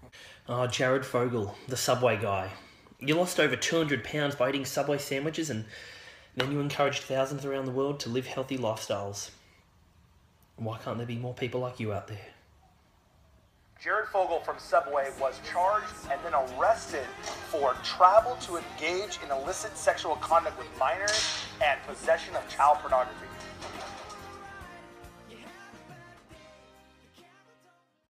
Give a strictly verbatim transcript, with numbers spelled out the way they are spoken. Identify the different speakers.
Speaker 1: Oh, Jared Fogle, the Subway guy. You lost over two hundred pounds by eating Subway sandwiches, and then you encouraged thousands around the world to live healthy lifestyles. Why can't there be more people like you out there?
Speaker 2: Jared Fogle from Subway was charged and then arrested for travel to engage in illicit sexual conduct with minors and possession of child pornography.